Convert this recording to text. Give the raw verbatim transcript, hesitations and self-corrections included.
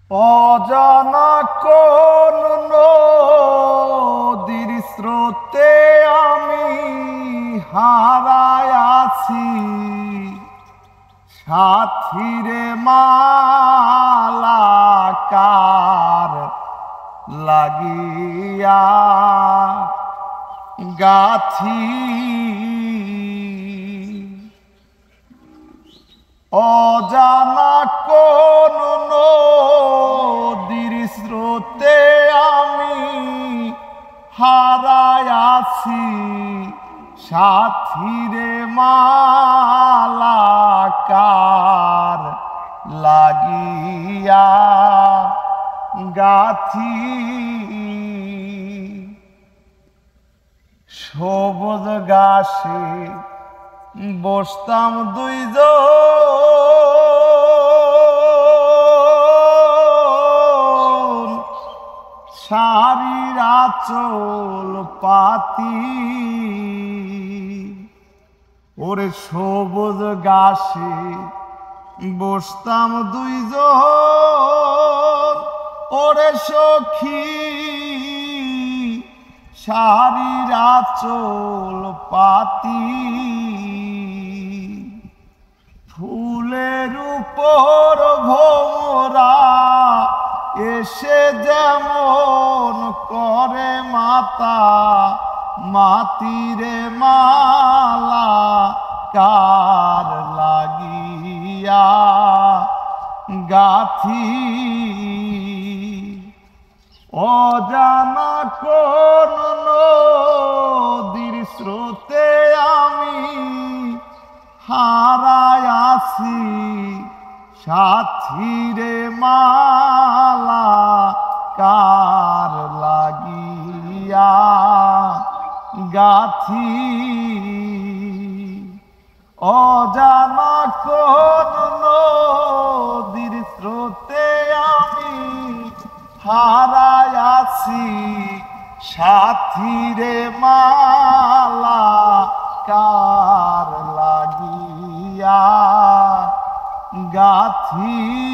অজানা কোন নদীর স্রোতে আমি হারায় আছি, সাথীরে মালাকার লাগিয়া গাথি। অজানা কোন নদীর স্রোতে আমি হারায় আছি, সাথীরে মালাকার লাগিয়া গাথি। সবুজ ঘাসে বসতাম দুইজন, শাড়ির আঁচল পাতি। ওরে সবুজ ঘাসে বসতাম দুইজন, ওরে সখী শাড়ির আঁচল পাতি। ফুলের উপর ভোমরা এসে যেমন করে মাতা, মাতিরে মালা কার লাগিয়া গাথি। অজানা কোন নদীর স্রোতে আমি হারায় আছি, সাথীরে মালাকার লাগিয়া গাথি। অজানা কোন নদীর স্রোতে আমি হারায় আছি, সাথীরে মালাকার লাগিয়া গাথি।